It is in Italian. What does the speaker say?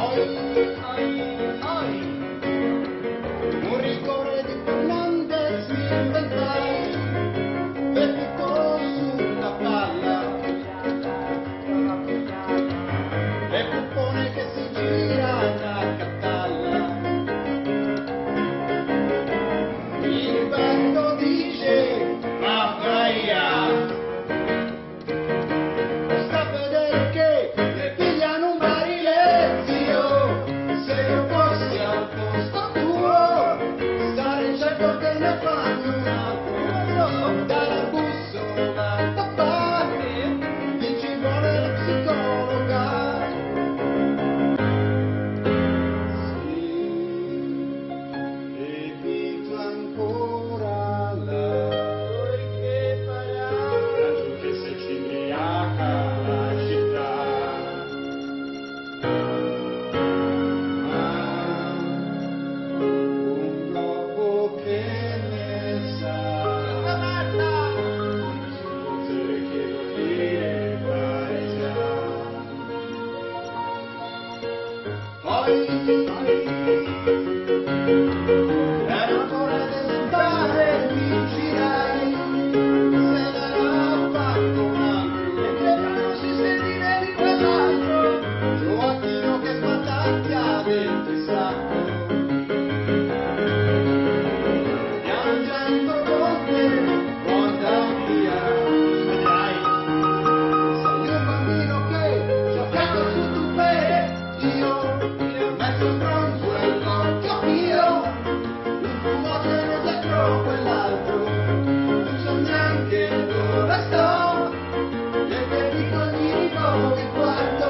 Un rigore di Fernandez mi inventai per piccolo sulla palla e Puppone che si gira da Catalla. Il vento dice ma Bahia sta a vedere che le pigliano un barile, zio. Se io fossi al posto tuo sarei certo che ne fanno un altro. Dalla bussola al papà mi ci vuole la psicologa. Sì, evito ancora la che farà che se ci ubriaca la città. Ma un globo che ne sa se che lo dire fai già. Poi era ancora d'estate, mi girai, se l'era fatto un altro, e non si sentiva di quell'altro, Gioacchino che spatacchia dentro sacco, piangendo con te, guarda via, vedrai, sei un bambino che giocando su tupè, io mezzo stronzo e l'occhio mio, un fumogeno dietro quell'altro, non so neanche dove sto, e per i cogni che guardo.